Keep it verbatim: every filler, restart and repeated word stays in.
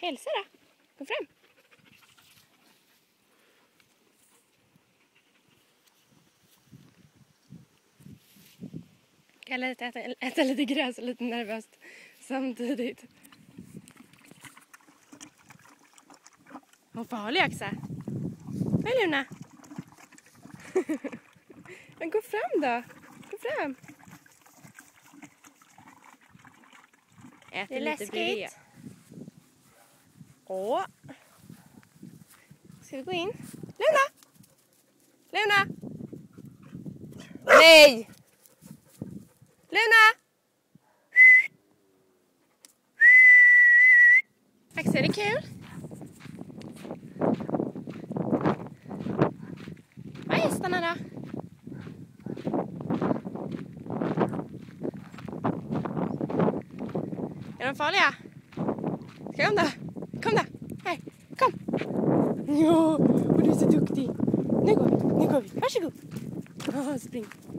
Hälsa då. Kom fram. Kalle äta, äta, äta lite gräs och lite nervöst samtidigt. Vad farlig också. Hej Luna. Men gå fram då. Gå fram. Ät Det är lite bredvid. läskigt. Åh. Ska vi gå in? Luna! Luna! Nej! Luna! Axel, är det kul? Vad är hästarna då? Är de farliga? Ska de då? Kom då! Här, kom! Ja, och du är så duktig. Nu går vi, nu går vi. Varsågod. Oh, spring.